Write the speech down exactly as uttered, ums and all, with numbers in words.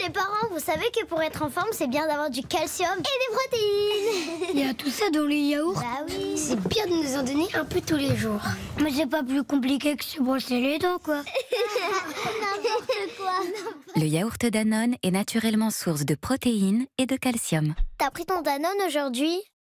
les parents, vous savez que pour être en forme, c'est bien d'avoir du calcium et des protéines. Il y a tout ça dans les yaourts. Bah oui. C'est bien de nous en donner un peu tous les jours. Mais c'est pas plus compliqué que se brosser les dents, quoi. N'importe quoi. Le yaourt Danone est naturellement source de protéines et de calcium. T'as pris ton Danone aujourd'hui?